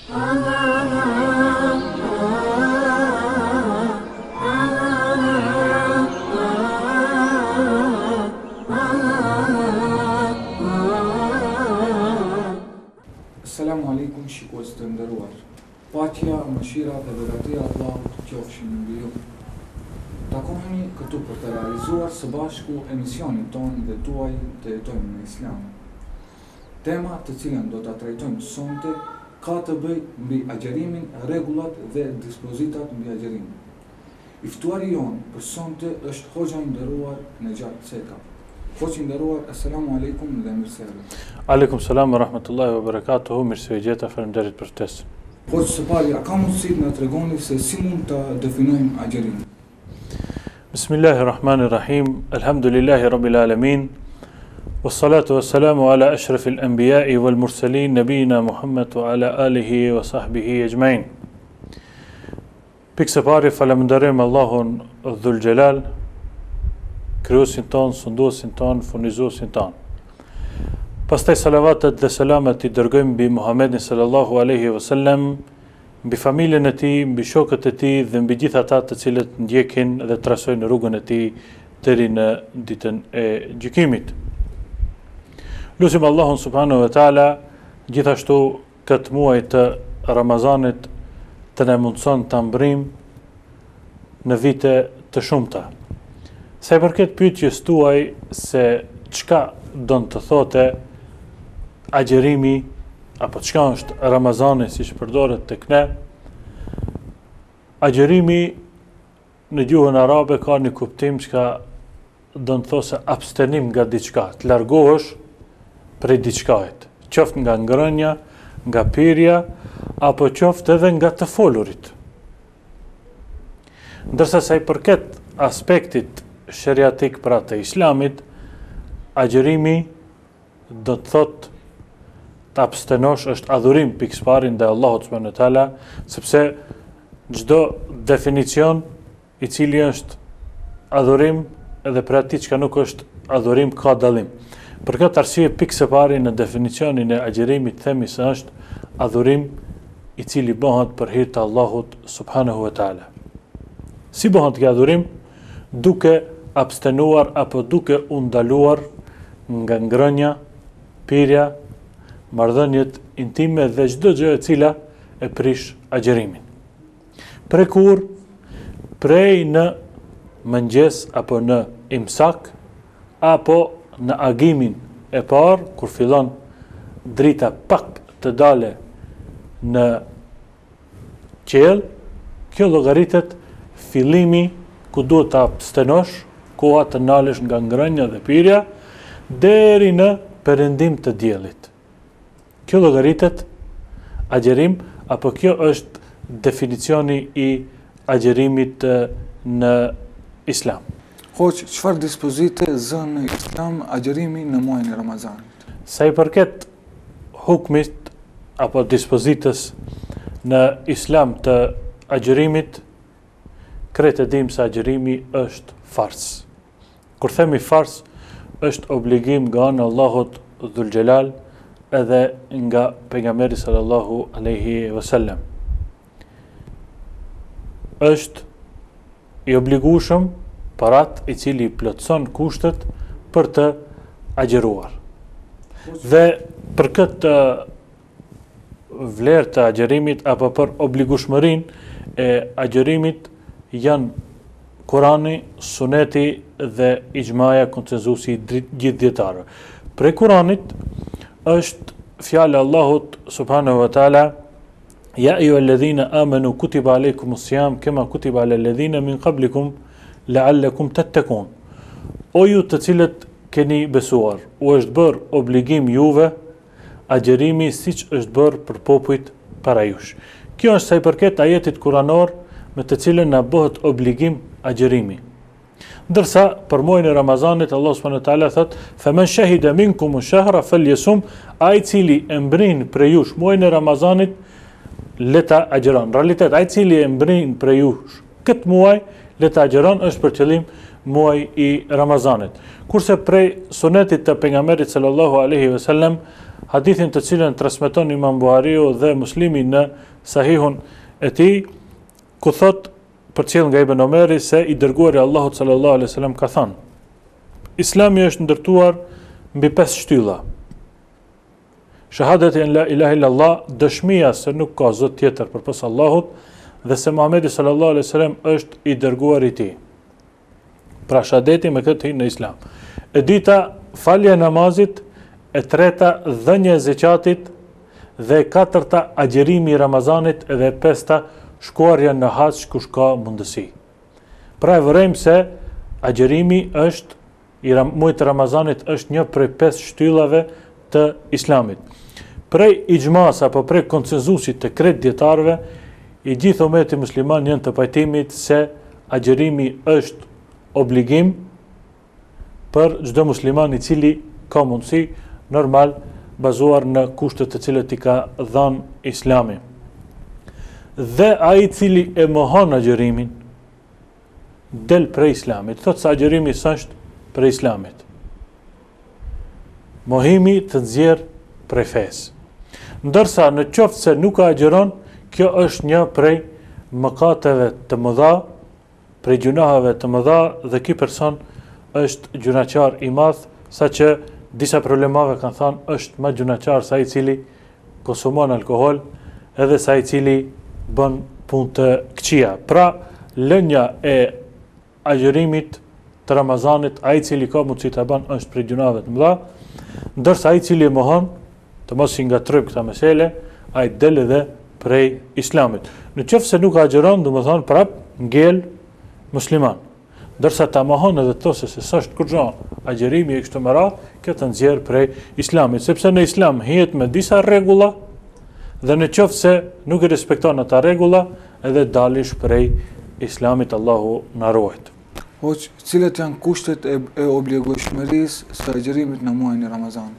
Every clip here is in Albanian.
Assalamu alaikum shikues të nderuar. Paqja, mëshira dhe begatia e Allahut qofshin mbi ju. Takohemi këtu për të realizuar së bashku emisionin tonë dhe tuaj të jetojmë në Islam. Tema të cilën do ta trajtojmë sonte ka të bëjë mbi agjerimin, rregullat dhe dispozitat mbi agjerimin. I ftuari jon për sonte është hoxha i nderuar Nejat Ceka. Hoxha i nderuar, assalamu alaikum dhe mirësevgjë. Aleikum salam wa rahmatullahi wa barakatuhu, mirësevgjeta, faleminderit për ftesën. Hoxha, së pari, a ka mundësi na tregoni se si mund ta definojmë agjerimin? Bismillahirrahmanirrahim, alhamdulillahi rabbil alamin, wassalatu wassalamu ala ashrafil anbiya'i wal mursalin, nabiyina Muhammad wa ala alihi wa sahbihi ajma'in. Pikë së pari falenderojmë Allahun Dhul Jalal, krijuesin ton, sunduesin ton, furnizuesin ton. Pastaj salavatet dhe selamet i dërgojmë mbi Muhammedin sallallahu alaihi wasallam, mbi familjen e tij, mbi shokët e tij dhe mbi gjithë ata të cilët ndjekin dhe trasojnë rrugën e tij deri në ditën e gjykimit. Lutim Allahun subhanahu wa taala gjithashtu këtë muaj të Ramazanit të na mundson ta mbrim në vite të shumta. Sa i përket pyetjes tuaj se çka don të thote agjerimi apo çka është Ramazani siç përdoret tek ne, agjerimi në gjuhën arabe ka një kuptim që do të thosë abstenim nga diçka, të largohesh prej diçkait, qoftë nga ngrënia, nga pirja, apo qoftë edhe nga të folurit. Ndërsa sa i përket aspektit sheriatik pra të Islamit, agjerimi do të thotë të abstenosh është adhurim pikësparin dhe Allahut subhanahu wa taala, sepse çdo definicion i cili është adhurim edhe për atë që nuk është adhurim ka dallim. Për këtë arsye pikë së pari në definicionin e agjerimit themi se është adhurim i cili bëhet për hir të Allahut subhanahu wa taala. Si bëhet ky adhurim? Duke abstenuar apo duke u ndaluar nga ngrënia, pirja, marrëdhëniet intime dhe çdo gjë e cila e prish agjerimin. Prekur, prej në mëngjes apo në imsak, apo në agimin e parë, kur fillon drita pak të dale në qiell, kjo llogaritet fillimi ku duhet të abstenosh, koha të nalesh nga ngrënia dhe pirja, deri në perëndim të diellit. Kjo llogaritet agjerim, apo kjo është definicioni i agjerimit në Islam. Hoxha, çfarë dispozite zën në Islam agjerimi në muajin e Ramazanit? Sa i përket hukmit apo dispozitës në Islam të agjerimit, krejt e dim se agjerimi është fars. Kur themi fars, është obligim nga ana e Allahut Dhul Jalal edhe nga pejgamberi sallallahu alaihi wasallam. Është i obligueshëm për atë i cili plotson kushtet për të agjeruar. Dhe për këtë vlerë të agjerimit apo për obligueshmërinë e agjerimit janë Kurani, Suneti dhe ixhmaja konsenzusi gjithë dietarëve. Prej Kuranit është fjala e Allahut subhanahu wa taala: Ya ayyuhalladhina amanu kutiba alaykumus siyam kama kutiba alal ladhina min qablikum la'allakum tattaqun. O ju të cilët keni besuar, u është bërë obligim juve agjerimi siç është bërë për popujt para jush. Kjo është sa i përket ajetit kuranor me të cilën na bëhet obligim agjerimi. Ndërsa për muajin e Ramazanit Allah subhanahu wa taala thot: "Faman shahida minkum ash-shahra falyasum", ai cili e mbrin prej jush muajin e Ramazanit le ta agjeron. Në realitet ai cili e mbrin prej jush këtë muaj le ta agjeron është për qëllim muaji i Ramazanit. Kurse prej sunetit të pejgamberit sallallahu alaihi wasallam hadithin të cilën transmeton Imam Buhariu dhe Muslimi në Sahihun e tij, ku thot përcjell nga Ibn Omeri se i dërguari Allahut sallallahu alaihi wasallam ka thënë: Islami është ndërtuar mbi 5 shtylla. Shahadeti en la ilaha illallah, dëshmia se nuk ka zot tjetër përpos Allahut dhe se Muhamedi sallallahu alaihi wasallam është i dërguari i tij. Pra shahadeti me këtë hyn në Islam. E dyta, falja e namazit, e treta, dhënia e zeqatit, dhe e katërta, agjerimi i Ramazanit, dhe e pesta, shkuarja në hax kush ka mundësi. Pra e vërejmë se agjerimi është i muajit të Ramazanit është një prej 5 shtyllave të Islamit. Prej ixhmas apo prej konsenzusit të krejt dietarëve, i gjithë ummeti musliman janë të pajtimit se agjerimi është obligim për çdo musliman i cili ka mundësi, normal bazuar në kushtet të cilët i ka dhënë Islami. Dhe ai i cili e mohon agjerimin del prej Islamit. Thotë se agjerimi s'është prej Islamit. Mohimi të nxjerr prej fesë. Ndërsa në qoftë se nuk agjeron, kjo është një prej mëkateve të mëdha, prej gjunaheve të mëdha, dhe ky person është gjunaqar i madh, saqë disa problemave kanë thënë është më gjunaqar se ai i cili konsumon alkool, edhe se ai i cili bën punë të këqija. Pra, lënia e agjerimit të Ramazanit, ai i cili ka mundësi ta bën është prej gjunaheve të mëdha, ndërsa ai i cili e mohon, të mos i ngatrojmë këta mesele, ai del edhe prej Islamit. Në qoftë se nuk agjeron, do të thonë prap ngel musliman. Ndërsa ta mohon edhe thosë se s'është kurrë agjerimi e kështu me radhë, kjo të nxjerr prej Islamit, sepse në Islam hihet me disa rregulla dhe në qoftë se nuk i respekton ata rregulla, edhe dalish prej Islamit, Allahu na ruajt. Hoq, cilat janë kushtet e obligueshmërisë së agjerimit në muajin e Ramazanit?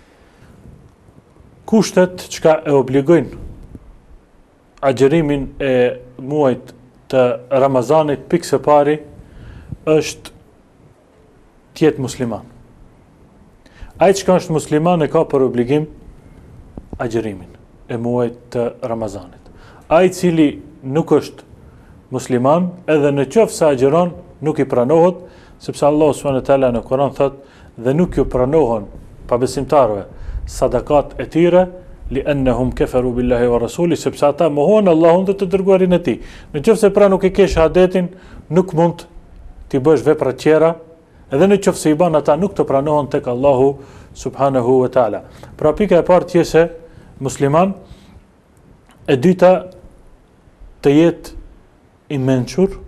Kushtet çka e obligojnë agjerimin e muajit të Ramazanit, pikë së pari është të jetë musliman. Ai çka është musliman e ka për obligim agjerimin e muajit të Ramazanit. Ai cili nuk është musliman, edhe në qoftë se agjeron, nuk i pranohet, sepse Allahu subhanahu wa taala në Kur'an thotë dhe nuk ju pranohen pabesimtarëve sadakat e tyre, li'annahum kafaru billahi wa rasuli, sepse ata mohon Allahun dhe të dërguarin e tij. Në qoftë se pra nuk e ke shahadetin, nuk mund t'i bësh vepra të tjera, edhe në qoftë se i bën ata, nuk të pranohen tek Allahu subhanahu wa taala. Pra pika e parë është se musliman, e dyta të jetë i mençur,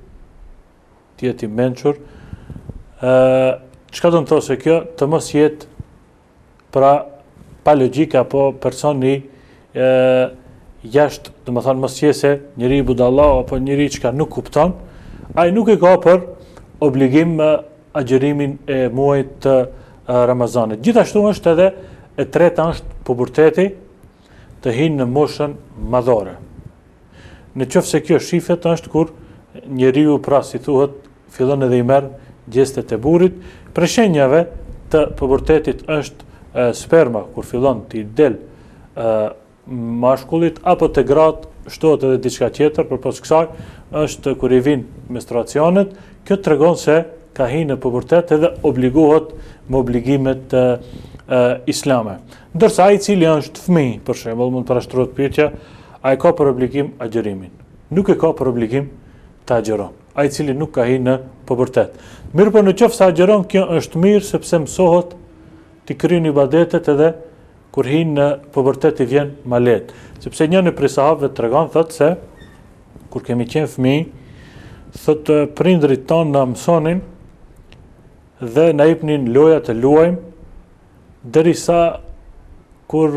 çka do të thosë kjo, të mos jetë pra pa logjika apo personi jashtë, do të thonë mos jese njëri budallau apo njëri që nuk kupton, ai nuk e ka për obligim agjerimin e muajit të Ramazanit. Gjithashtu është edhe e treta është puberteti, të hinë në moshën madhore. Në qoftë se kjo shifet është kur njeriu pra si thuhet fillon edhe i merr gjestet e burrit, për shenjave të pubertetit është sperma kur fillon t'i del mashkullit, apo të gratë shtohet edhe diçka tjetër, përpos kësaj është kur i vijnë menstruacionet, kjo tregon se ka hyrë në pubertet edhe obligohet me obligimet islame. Ndërsa ai i cili është fëmijë, për shembull, mund të parashtrohet pyetja, ai ka për obligim agjerimin. Nuk e ka për obligim të agjeron. Ai i cili nuk ka hyrë në pubertet. Mirë, po në qoftë se agjeron, kjo është mirë sepse mësohet t'i kryen ibadetet edhe kur hin në pubertet i vjen ma lehtë. Sepse njëri prej sahabëve tregon thotë se kur kemi qenë fëmijë, thotë prindrit tonë na mësonin dhe na jepnin loja të luajmë, derisa kur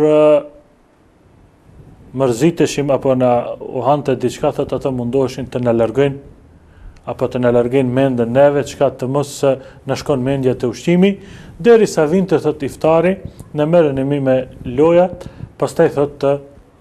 mërziteshim apo na u hante diçka, thotë ata mundoheshin të na largojnë apo të na largojnë mendën neve, çka të mos na shkon mendja te ushqimi, derisa vinte thotë iftari, ne merreni me lojat, pastaj thotë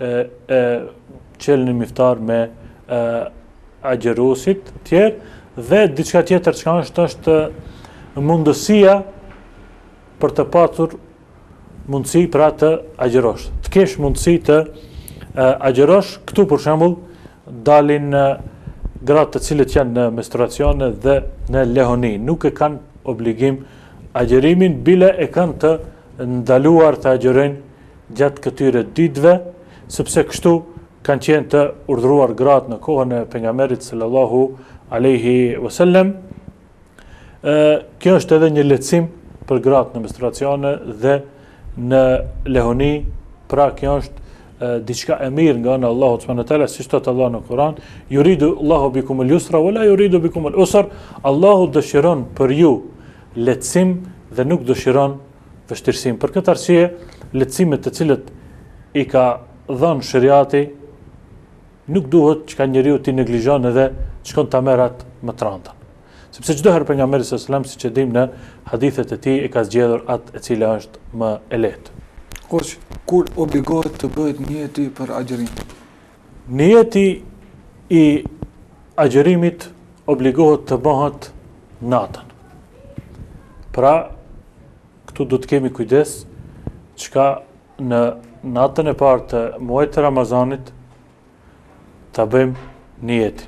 çelnim iftar me agjeruesit tjerë dhe diçka tjetër çka është mundësia për të patur mundësi pra të agjërosh. Të kesh mundësi të agjërosh, këtu për shembull dalin gratë të cilët janë në menstruacione dhe në lehoni, nuk e kanë obligim agjërimin, bile e kanë të ndaluar të agjërojnë gjatë këtyre ditëve, sepse kështu kanë qenë të urdhëruar gratë në kohën e pejgamberit sallallahu alaihi wasallam. Kjo është edhe një lehtësim për gratë në menstruacione dhe në lehoni, pra kjo është diçka e mirë nga ana e Allahut subhanahu wa taala, siç thot Allah në Kur'an, yuridu Allahu bikum al-yusra wa la yuridu bikum al-usra. Allahu dëshiron për ju lehtësim dhe nuk dëshiron vështirësim. Për këtë arsye, lehtësimet të cilët i ka dhënë shariati nuk duhet që ka njeriu t'i neglizhon edhe shkon ta merr atë më të rëndën. Sepse çdo herë pejgamberi sallallahu alajhi wasallam, siç e dimë në hadithet e tij, e ka zgjedhur atë e cila është më e lehtë. Hoç, kur obligohet të bëhet niyeti për agjërim? Niyeti i agjërimit obligohet të bëhet natën. Pra, këtu do të kemi kujdes çka në natën e parë të muajit të Ramazanit ta bëjmë niyetin.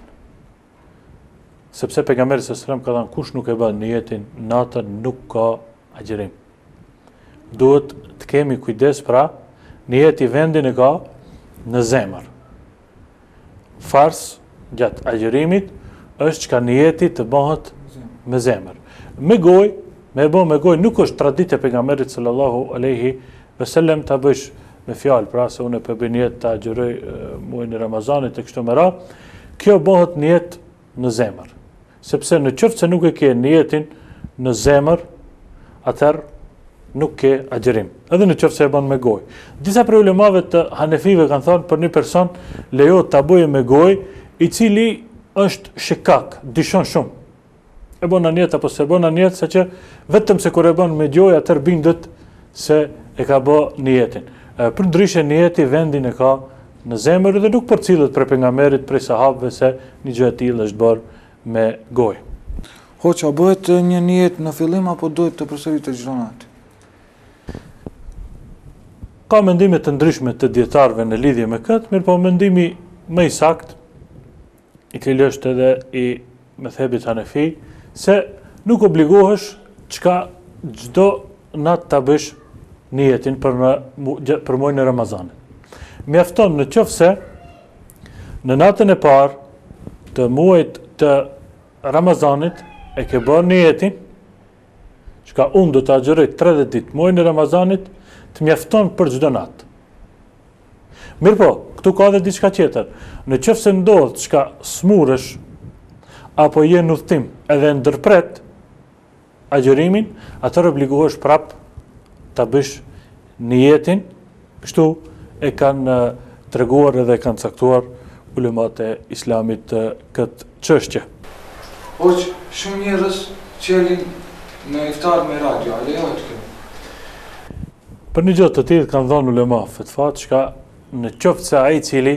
Sepse pejgamberi sallallahu alajhi wasallam ka thënë kush nuk e bën niyetin natën nuk ka agjërim. Duhet të kemi kujdes, pra niyeti vendin e ka në zemër. Fars gjatë agjërimit është çka niyeti të bëhet me zemër. Me gojë, me gojë nuk është traditë e pejgamberit sallallahu alaihi wasallam ta bësh me fjalë, pra se unë po bëj niyet ta agjëroj muajin e Ramazanit e kështu me radhë. Kjo bëhet niyet në zemër. Sepse në qoftë se nuk e ke niyetin në zemër, atëherë nuk ke agjërim. Edhe në qoftë se e bën me gojë. Disa prej ulemave të Hanefive kanë thënë për një person lejohet ta bëjë me gojë i cili është shikak, dyshon shumë. E bën niyet apo se bën niyet, saqë vetëm se kur e bën me gojë atëherë bindet se e ka bë niyetin. Përndryshe niyeti vendin e ka në zemër dhe nuk përcillet për pejgamberit, prej sahabëve se një gjë e tillë është bërë me gojë. Hoç, a bëhet një niyet në fillim apo duhet të përsëritet çdo natë? Ka mendime të ndryshme të dietarëve në lidhje me këtë, mirë po mendimi më i saktë, i cili është edhe i methebit Hanefi, se nuk obligohesh çka çdo natë ta bësh niyetin për muajin e Ramazanit. Mjafton në qoftë se në natën e parë të muajit të Ramazanit e ke bërë niyetin, çka unë do të agjëroj 30 ditë muajin e Ramazanit, të mjafton për çdo natë. Mirë po, këtu ka edhe diçka tjetër. Në qoftë se ndodh çka smuresh apo je në udhtim edhe ndërpret agjërimin, atëherë obligohesh prap ta bësh niyetin. Kështu e kanë treguar edhe kanë caktuar ulemat e Islamit këtë çështje. Hoç, shumë njerëz çelin në iftar me radio, a lejohet kjo? Për një gjë të tillë kanë dhënë ulema fetva, çka në qoftë se ai i cili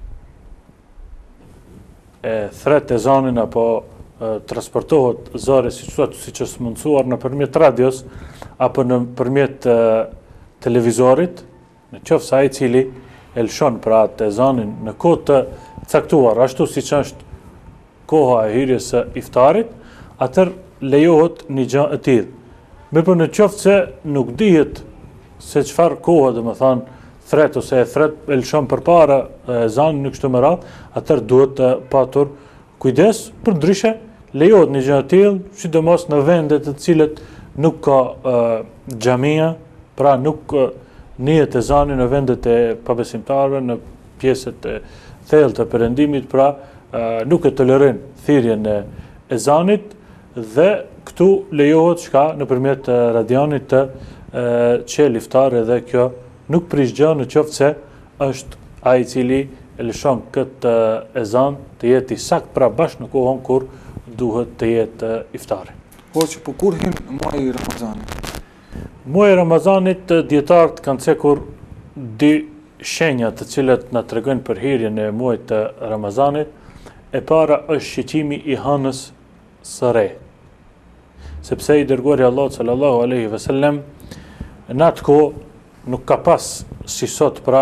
e thret ezanin apo transportohet zëre siç është mundsuar nëpërmjet radios apo nëpërmjet televizorit, në qoftë se ai i cili e lëshon pra atë ezanin në kohë të caktuar, ashtu siç është koha e hyrjes së iftarit, atëherë lejohet një gjë e tillë. Mirë, në qoftë se nuk dihet se çfarë kohë, domethënë thret ose e thret e lëshon përpara ezanin në kështu me radhë, atëherë duhet të patur kujdes, përndryshe lejohet një gjë e tillë, sidomos në vende të cilët nuk ka xhamia, pra nuk njihet ezani në vendet e pabesimtarëve, në pjesët e thellë të perëndimit, pra nuk e tolerojnë thirrjen e ezanit dhe këtu lejohet çka nëpërmjet radianit të çel iftar, edhe kjo nuk prish gjë në qoftë se është ai i cili e lëshon këtë ezan të jetë i sakt pra bashkë në kohën kur duhet të jetë iftari. Hoç, po kur hyn muaji i Ramazanit? Muaji i Ramazanit dietarët kanë cekur dy shenja të cilat na tregojnë për hyrjen e muajit të Ramazanit. E para është shiqimi i hënës së re. Sepse i dërguari Allahu sallallahu alaihi wasallam në atë kohë nuk ka pas si sot pra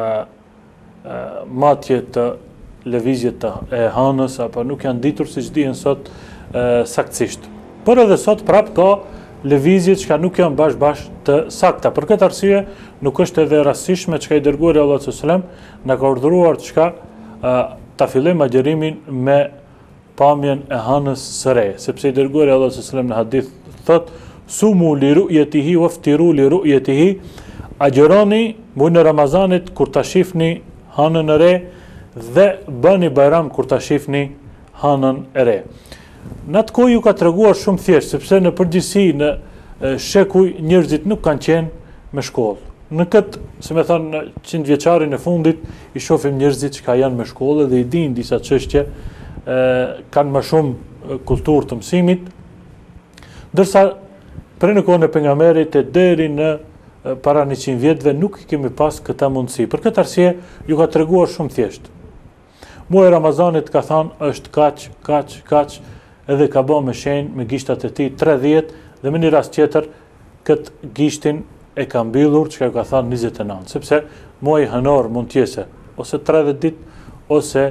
matje të lëvizjet e hanës, apo nuk janë ditur si që dihen sot saktësisht. Por edhe sot prap ka lëvizjet që nuk janë bash të sakta. Për këtë arsye nuk është edhe rastishme që i dërguari Allahu s.a.s. na ka urdhëruar që ta fillojmë agjërimin me pamjen e hanës së re, sepse i dërguari Allahu s.a.s. në hadith thot: "Sumu li ru'yatihi waftiru li ru'yatihi", agjëroni muajin e Ramazanit kur ta shihni hanën e re dhe bëni bajram kur ta shihni hanën e re. Në atë kohë ju ka treguar shumë thjesht, sepse në përgjithësi në shekuj njerëzit nuk kanë qenë me shkollë. Në këtë, se me thënë, 100 vjeçarin e fundit i shohim njerëzit që janë me shkollë dhe i dinë disa çështje, kanë më shumë kulturë të mësimit, ndërsa prej në kohën e pejgamberit e deri në para 100 vjetëve nuk i kemi pas këta mundësi. Për këtë arsye ju ka treguar shumë thjesht. Muaji i Ramazanit ka thënë është kaq, edhe ka bë me shenjë me gishtat e tij 30 dhe me një rast tjetër këtë gishtin e ka mbyllur që ka thënë 29, sepse muaji hënor mund të jetë ose 30 ditë ose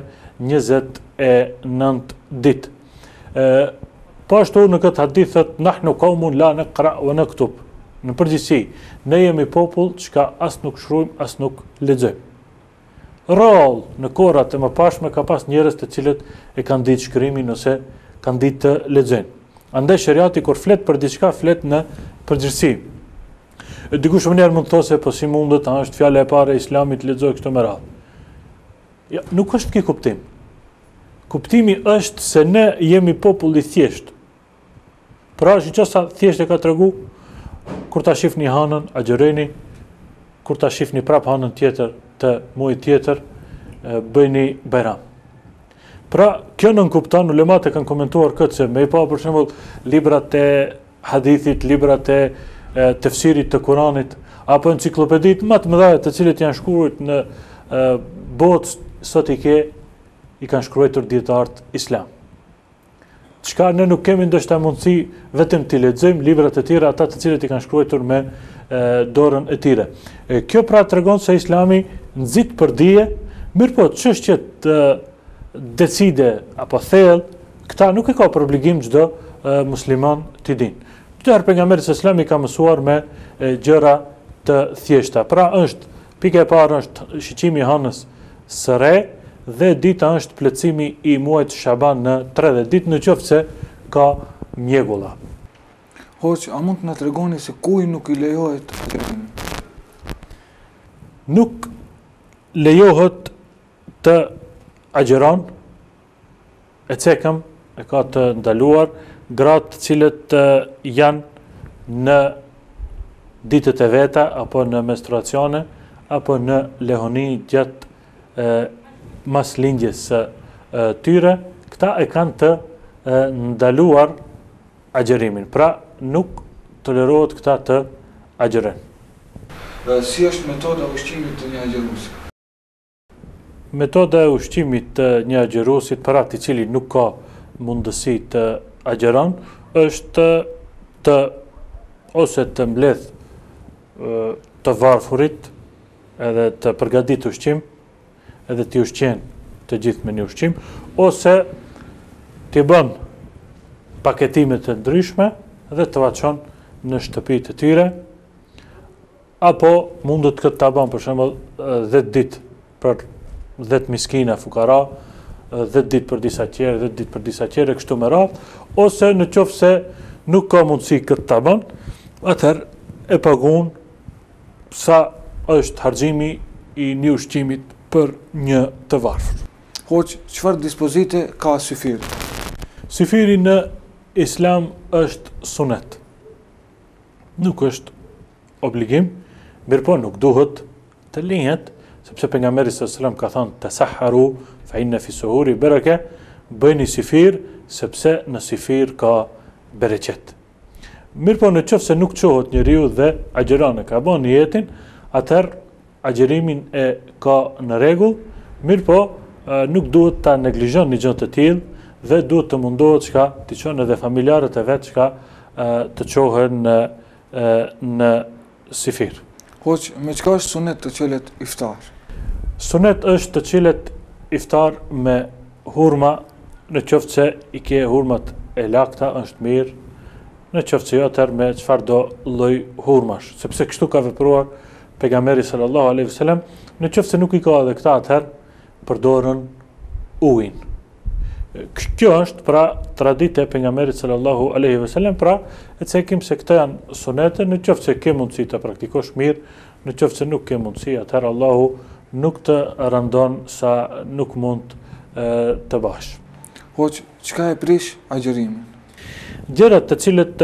29 ditë. Po ashtu në këtë hadith thotë nahnu qaumun la naqra wa naktub. Në përgjithësi, ne jemi popull që as nuk shkruajmë, as nuk lexojmë. Rrallë në kohrat e mëparshme ka pas njerëz të cilët e kanë ditë shkrimin ose kanë ditë të lexojnë. Andaj shariati kur flet për diçka flet në përgjithësi. Dikush më njerë mund të thosë po si mundet, është fjala e parë e Islamit, lexoj kështu me radhë. Ja, nuk është ky kuptim. Kuptimi është se ne jemi popull i thjesht. Pra që sa thjesht e ka tregu, kur ta shihni hanën, agjëroni, kur ta shihni prap hanën tjetër të muajit tjetër, bëjni bajram. Pra, kjo nën kupton, ulemat e kanë komentuar këtë se me i pa për shembull librat e hadithit, librat e tefsirit të Kuranit, apo enciklopedit më të mëdha të cilët janë shkruar në botë sot i kanë shkruar dietarët islam. Çka ne nuk kemi ndoshta mundësi vetëm të lexojmë librat e tjera, ata të cilët i kanë shkruar me dorën e tyre. Kjo pra tregon se Islami nxit për dije, mirëpo çështjet decide apo thellë, këta nuk e ka për obligim çdo musliman t'i dinë. Këtu pejgamberi s.a.s. ka mësuar me gjëra të thjeshta. Pra pika e parë është shiqimi i hanës së re dhe dita është plotësimi i muajit Shaban në 30 ditë nëse ka mjegulla. Hoq, a mund të na tregoni se kujt nuk i lejohet agjërimi? Nuk lejohet të agjeron, e cekëm e ka të ndaluar gratë të cilët janë në ditët e veta, apo në menstruacione, apo në lehoni gjatë mas lindjes së tyre, këta e kanë të ndaluar agjerimin. Pra, nuk tolerohet këta të agjerojnë. Si është metoda ushqimit të një agjeruesi? Metoda e ushqimit të një agjeruesit për atë i cili nuk ka mundësi të agjeron, është ose të mbledh të varfurit, edhe të përgatit ushqim, edhe të ushqen të gjithë me një ushqim, ose të bën paketime të ndryshme dhe të vaqon në shtëpitë e tyre, apo mundet këtë të bën për shembull 10 ditë për 10 miskina fukara, 10 ditë për disa tjerë, 10 ditë për disa tjerë, kështu me radhë, ose në qoftë se nuk ka mundësi këtë ta bën, atëherë e pagun sa është harxhimi i një ushqimit për një të varfër. Hoq, çfarë dispozite ka syfiri? Syfiri në Islam është sunet. Nuk është obligim, mirëpo nuk duhet të linjet, sepse pejgamberi s.a.s. ka thënë tasahharu fa inna fi suhuri baraka, bëni syfir sepse në syfir ka bereqet. Mirëpo në qoftë se nuk çohet njeriu dhe agjeron e ka bën jetin, atëherë agjerimin e ka në rregull, mirëpo nuk duhet ta neglizhon një gjë të tillë dhe duhet të mundohet çka të çon edhe familjarët e vet çka të çohen në syfir. Hoq, me çka është sunet të çelet iftar? Sunet është të cilet iftar me hurma, në qoftë se i ke hurmat e lakta është mirë, në qoftë se jo atëherë me çfarë do lloj hurmash, sepse kështu ka vepruar pejgamberi sallallahu alaihi wasallam, në qoftë se nuk i ka edhe këta atëherë përdorën ujin. Kjo është pra traditë e pejgamberit sallallahu alaihi wasallam, pra e cekim se këto janë sunete, në qoftë se ke mundësi të praktikosh mirë, në qoftë se nuk ke mundësi, atëherë Allahu nuk të randon sa nuk mund të bash. Hoq, çka e prish agjërimin? Gjërat të cilët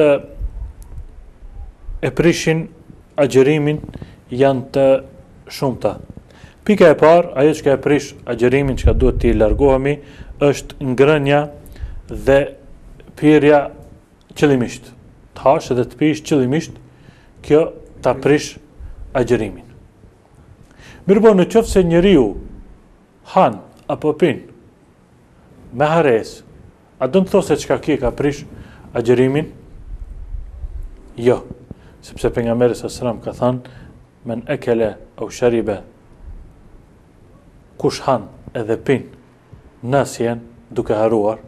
e prishin agjërimin janë të shumta. Pika e parë, ajo që e prish agjërimin, që duhet t'i largohemi, është ngrënia dhe pirja qëllimisht. Të hash edhe të pish qëllimisht, kjo ta prish agjërimin. Mirëpo në qoftë se njeriu han apo pin me hares, a do të thosë se çka ka prish agjërimin? Jo, sepse pejgamberi sallallahu ka thënë men ekele au sharibe, kush han edhe pin nasjen duke haruar,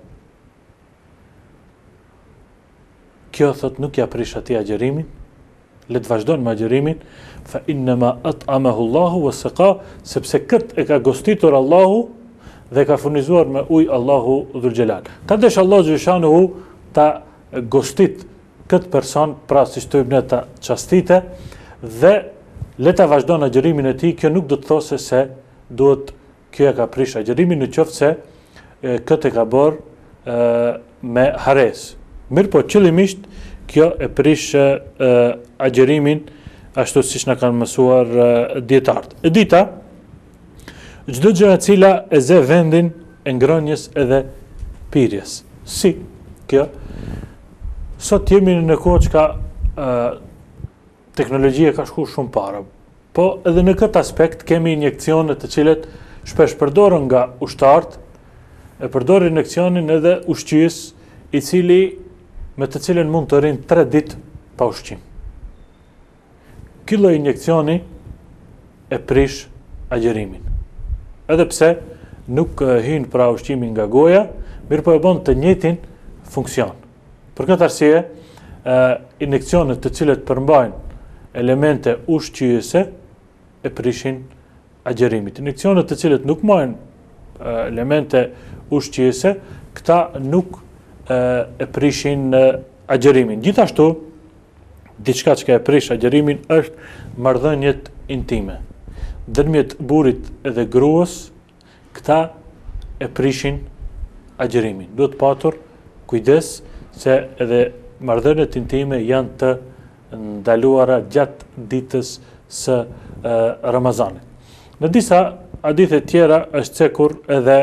kjo thot nuk ja prish atij agjërimin, le të vazhdon me agjërimin, fa innama at'amahu Allahu wa saqa, sepse kët e ka gostitur Allahu dhe ka furnizuar me ujë Allahu dhul xhelal. Ka desh Allahu xhashanuhu ta gostit kët person, pra si shtojmë ne ta çastite dhe le ta vazhdon agjërimin e tij. Kjo nuk do të thosë se duhet kjo e ka prish agjërimin, në qoftë se këtë e ka bërë me hares. Mirë po qëllimisht kjo e prish agjërimin ashtu siç na kanë mësuar dietarët. E dita, çdo gjë e cila e zë vendin e ngrënjes edhe pirjes. Si kjo? Sot jemi në kohë që teknologjia ka shku shumë para, po edhe në këtë aspekt kemi injekcione të cilet shpesh përdoren nga ushtarët, e përdorin injekcionin edhe ushqyes, i cili me të cilën mund të rinë 3 ditë pa ushqim. Ky lloj injekcioni e prish agjërimin. Edhe pse nuk hyn pra ushqimin nga goja, mirë po e bën të njëjtin funksion. Për këtë arsye, injekcionet të cilët përmbajnë elemente ushqyese e prishin agjërimit. Injekcionet të cilët nuk mbajnë elemente ushqyese, këta nuk e prishin agjërimin. Gjithashtu, diçka që e prish agjërimin është marrëdhëniet intime. Ndërmjet burrit edhe gruas, këta e prishin agjërimin. Duhet patur kujdes se edhe marrëdhëniet intime janë të ndaluara gjatë ditës së Ramazanit. Në disa hadithe tjera është cekur edhe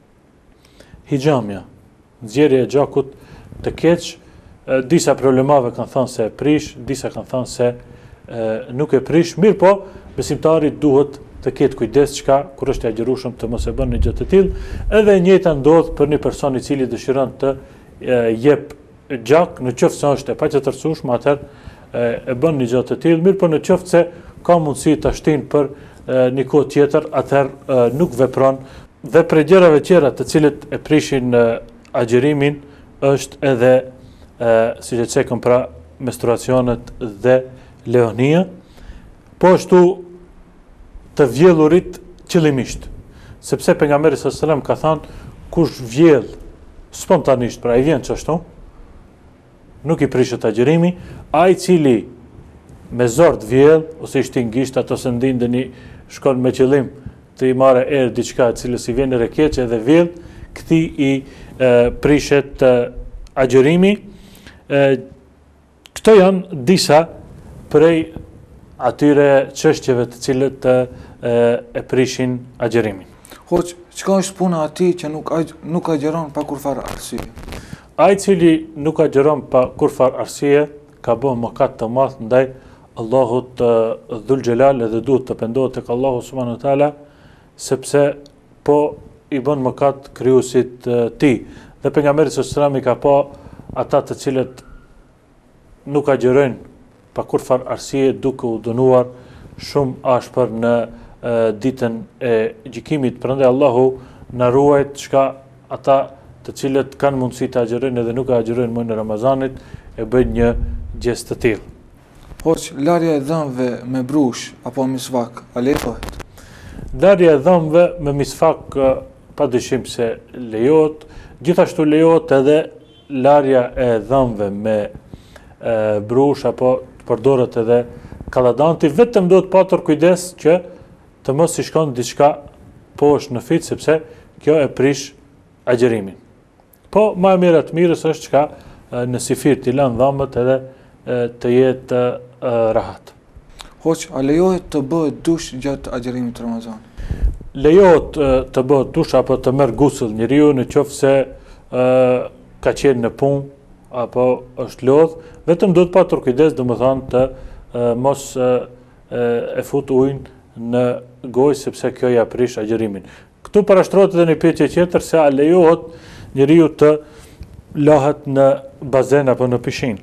hijamja, nxjerrja e gjakut të keq. Disa problemave kanë thënë se e prish, disa kanë thënë se nuk e prish, mirë po besimtari duhet të ketë kujdes çka kur është i agjërueshëm të mos e bën një gjë të tillë. Edhe e njëjta ndodh për një person i cili dëshiron të jep gjak, në qoftë se është e paqetërsueshme, atëherë e bën një gjë të tillë, mirë po në qoftë se ka mundësi ta shtin për një kohë tjetër, atëherë nuk vepron. Dhe për gjërave tjera të cilët e prishin agjërimin është edhe si që cekëm pra menstruacionet dhe leonia, po ashtu të vjellurit qëllimisht, sepse pejgamberi sallallahu alajhi wasallam ka thënë kush vjell spontanisht, pra i vjen çashtu, nuk i prishet agjërimi, ai cili me zor të vjell ose i shtin gishtat ose ndin shkon me qëllim të i marrë erë diçka e cilës i vjen rekeqe dhe vjell, këtij i prishet agjërimi. Këto janë disa prej atyre çështjeve të cilët e prishin agjërimin. Hoq, çka është puna atij që nuk agjëron pa kurfar arsye? Ai cili nuk agjëron pa kurfar arsye ka bërë mëkat të madh ndaj Allahut dhul xhelal dhe duhet të pendohet tek Allahu subhanahu wa taala, sepse po i bën mëkat krijuesit të tij. Dhe pejgamberi sallallahu alajhi wasallam i ka pa ata të cilët nuk agjërojnë pa kurfar arsye duke u dënuar shumë ashpër në ditën e gjykimit. Prandaj Allahu na ruaj çka ata të cilët kanë mundësi të agjërojnë edhe nuk agjërojnë muajin e Ramazanit e bëjnë një gest të tillë. Hoq, larja e dhëmbëve me brush apo misvak, a lejohet? Larja e dhëmbëve me misvak padyshim se lejohet, gjithashtu lejohet edhe larja e dhëmbëve me brush apo përdoret edhe kalladanti, vetëm duhet patur kujdes që të mos i shkon diçka poshtë në fyt, sepse kjo e prish agjërimin. Po më e mirë të mirës është çka në sifir t'i lënë dhëmbët edhe të jetë rahat. Hoq, a lejohet të bëhet dush gjatë agjërimit të Ramazanit? Lejohet të bëhet dush apo të merr gusull njeriu në qoftë se ka qenë në punë apo është lodh, vetëm duhet patur kujdes, domethënë të mos e fut ujin në gojë sepse kjo ja prish agjërimin. Këtu parashtrohet edhe një pyetje tjetër, se a lejohet njeriu të lahet në bazen apo në pishinë.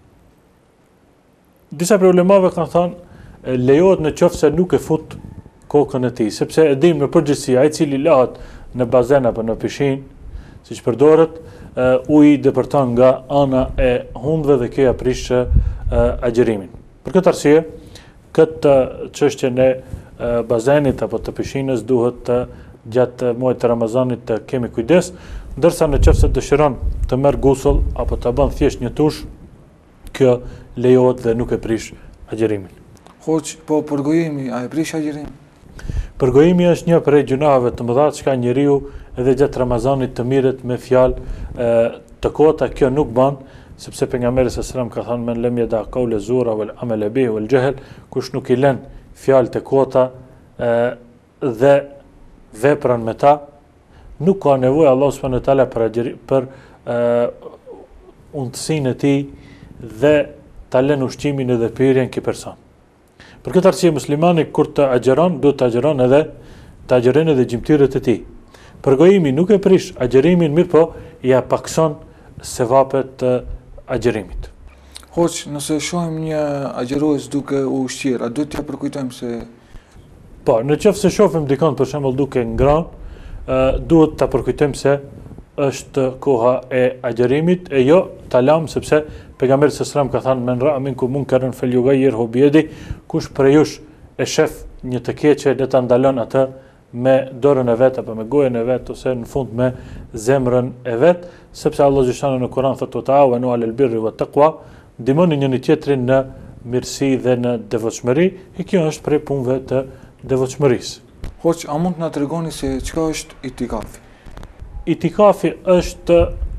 Disa problemave kanë thënë lejohet në qoftë se nuk e fut kokën e tij, sepse e dim në përgjithësi ai i cili lahet në bazen apo në pishinë, siç përdoret, uji depërton nga ana e hundëve dhe kjo ja prish agjërimin. Për këtë arsye, këtë çështjen e bazenit apo të pishinës duhet gjatë muajit të Ramazanit të kemi kujdes, ndërsa në qoftë se dëshiron të merr gusull apo të bën thjesht një tush, kjo lejohet dhe nuk e prish agjërimin. Hoq, po përgojimi, a e prish agjërimin? Përgojimi është një prej gjunaheve të mëdha që ka njeriu edhe gjatë Ramazanit të mirët me fjalë të kota, kjo nuk bën, sepse pejgamberi s.a.s. ka thënë men lem yada qawla zura wal amal bihi wal jahl, kush nuk i lën fjalë të kota dhe veprën me ta, nuk ka nevojë Allah subhanahu wa taala për untësinë e tij dhe ta lën ushqimin edhe pirjen këtij person. Për këtë arsye muslimani kur të agjeron, duhet të agjeron edhe të agjerojnë edhe gjymtyrët e tij. Përgojimi nuk e prish agjerimin, mirë po ja pakson sevapet të agjerimit. Hoq, nëse shohim një agjerues duke u ushqyer, a duhet t'ia përkujtojmë se po, në qoftë se shohim dikon për shembull duke ngrënë, duhet ta përkujtojmë se është koha e agjerimit e jo ta lam, sepse pejgamberi s.a.s. ka thënë men ra'a minkum munkaran falyughayyirhu bi yadihi, kush prej jush e shef një të keqe le ta ndalon atë me dorën e vet apo me gojën e vet ose në fund me zemrën e vet, sepse Allah xhashanu në Kur'an thotë ta'awanu 'alal birri wat taqwa, ndihmoni njëri tjetrin në mirësi dhe në devotshmëri, e kjo është prej punëve të devotshmërisë. Hoq, a mund të na tregoni se çka është itikafi? Itikafi është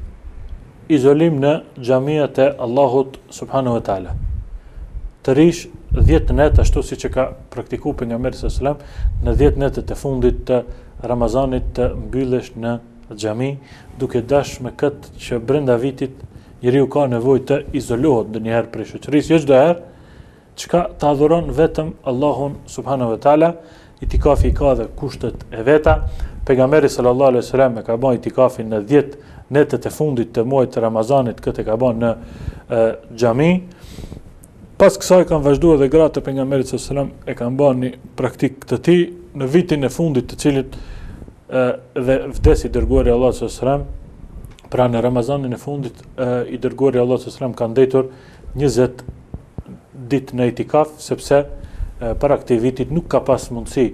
izolim në xhamiat e Allahut subhanahu wa taala. Të rish 10 net ashtu siç e ka praktikuar pejgamberi sallallahu alajhi wasallam, në 10 netët e fundit të Ramazanit të mbyllesh në xhami, duke dash me këtë që brenda vitit njeriu ka nevojë të izolohet ndonjëherë prej shoqërisë, jo çdo herë, çka të adhuron vetëm Allahun subhanahu wa taala. Itikafi ka dhe kushtet e veta. Pejgamberi sallallahu alajhi wasallam e ka bën itikafin në 10 netët e fundit të muajit të Ramazanit, këtë e ka bën në xhami. Pas kësaj kanë vazhduar edhe gratë e pejgamberit sallallahu alajhi wasallam e kanë bën një praktikë të tij në vitin e fundit të cilit dhe vdesi dërguari Allahu sallallahu alajhi wasallam. Pra në Ramazanin e fundit i dërguari Allahu sallallahu alajhi wasallam ka ndetur 20 ditë në itikaf, sepse para këtij vitit nuk ka pas mundësi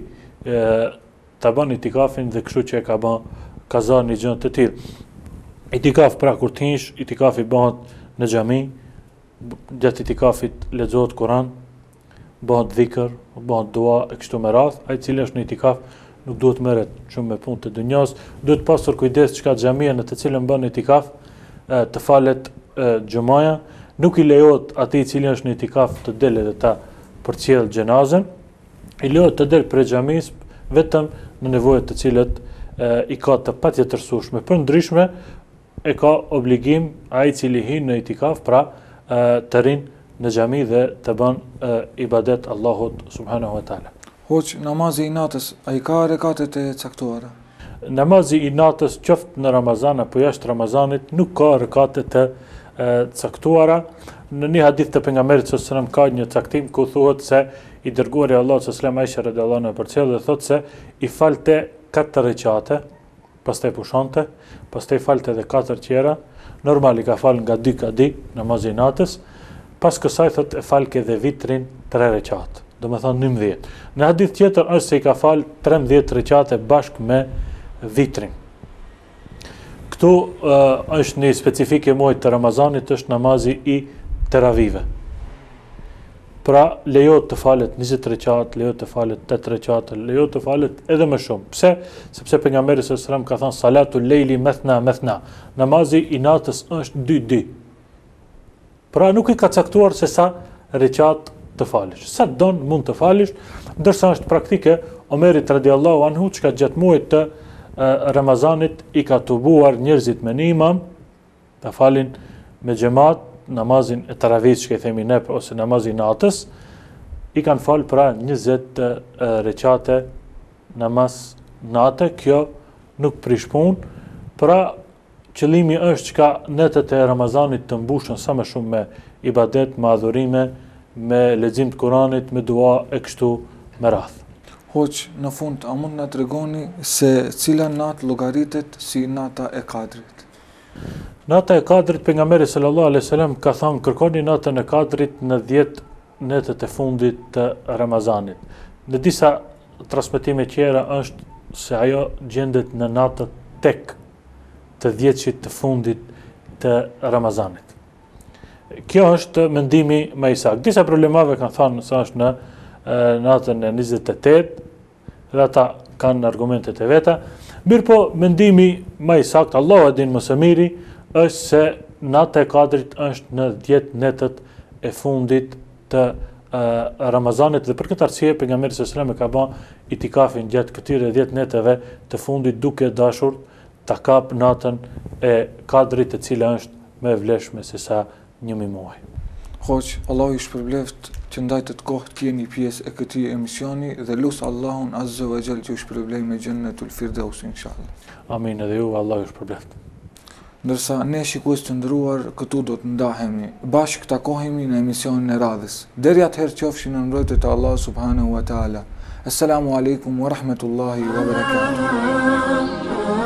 ta bën itikafin dhe kështu që e ka bën kaza një gjë të tillë. Itikaf pra kur t'hinsh, itikafi bëhet në xhami, gjatë itikafit lexohet Kur'an, bëhet dhikr, bëhet dua e kështu me radhë. Ai i cili është në itikaf nuk duhet merret shumë me punë të dunjos, duhet pasur kujdes çka xhamia në të cilën bën itikaf të falet xhumaja, nuk i lejohet atij i cili është në itikaf të delë dhe ta përcjell xhenazën, i lejohet të del prej xhamisë vetëm në nevojat të cilat i ka të patjetërsueshme. Për ndryshme e ka obligim ai i cili hyn në itikaf, pra të rinë në xhami dhe të bën ibadet Allahut subhanahu wa taala. Hoq, namazi i natës, a i ka rekatet e caktuara? Namazi i natës, qoftë në Ramazan apo jashtë Ramazanit, nuk ka rekatet e caktuara, Në një hadith të pejgamberit sallallahu alajhi wasallam ka një caktim ku thuhet se i dërguari i Allahut sallallahu alajhi wasallam Aisha radhiyallahu anha përcjell dhe thotë se i falte 4 recate, pastaj pushonte, pastaj falte edhe 4 tjera, normal i ka fal nga 2 kadi namazin e natës, pas kësaj thotë e falke dhe vitrin 3 recate, do të thonë 19. Në hadith tjetër është se i ka fal 13 recate bashkë me vitrin. Këtu është një specifike muajit të Ramazanit, është namazi i teravive. Pra lejohet të falet 20 rekat, lejohet të falet 8 rekat, lejohet të falet edhe më shumë. Pse? Sepse pejgamberi sallallahu alajhi wasallam ka thënë salatu leili methna methna. Namazi i natës është 2-2. Pra nuk i ka caktuar se sa rekat të falesh. Sa don mund të falesh, ndërsa është praktike Omerit radhiyallahu anhu që gjatë muajit të Ramazanit i ka tubuar njerëzit me një imam të falin me xhamat namazin e taravih që i themi ne ose namazin e natës, i kanë fal pra 20 recate namaz natë. Kjo nuk prish punë, pra qëllimi është që netët e Ramazanit të mbushën sa më shumë me ibadet, me adhurime, me lexim të Kuranit, me dua e kështu me radhë. Hoq, në fund, a mund në tregoni se cila natë llogaritet si nata e Kadrit? Nata e Kadrit, pejgamberi sallallahu alaihi wasallam ka thënë kërkoni natën e Kadrit në 10 netët e fundit të Ramazanit. Në disa transmetime tjera është se ajo gjendet në natët tek të 10-shit të fundit të Ramazanit. Kjo është mendimi më i saktë. Disa problemave kanë thënë se është në natën e 28, dhe ata kanë argumentet e veta. Mirë po, mendimi më i saktë, Allahu e din më së miri, është se nata e Kadrit është në 10 netët e fundit të Ramazanit, dhe për këtë arsye pejgamberi sallallahu alajhi wasallam ka bën itikafin gjatë këtyre 10 netëve të fundit duke dashur ta kap natën e Kadrit, e cila është më e vlefshme se sa 1 muaj. Hoq, Allahu ju shpërbleft që ndajtët kohë të jeni pjesë e këtij emisioni dhe lusë Allahun azza wa jall që ju shpërblej me Jannatul Firdaus inshallah. Amin, edhe ju, Allahu ju shpërbleft. Ndërsa ne shikues të nderuar, këtu do të ndahemi, bashkë takohemi në emisionin e radhës. Deri atëherë qofshin në mbrojtjet e Allahut subhanahu wa taala. Assalamu alaikum wa rahmatullahi wa barakatuh.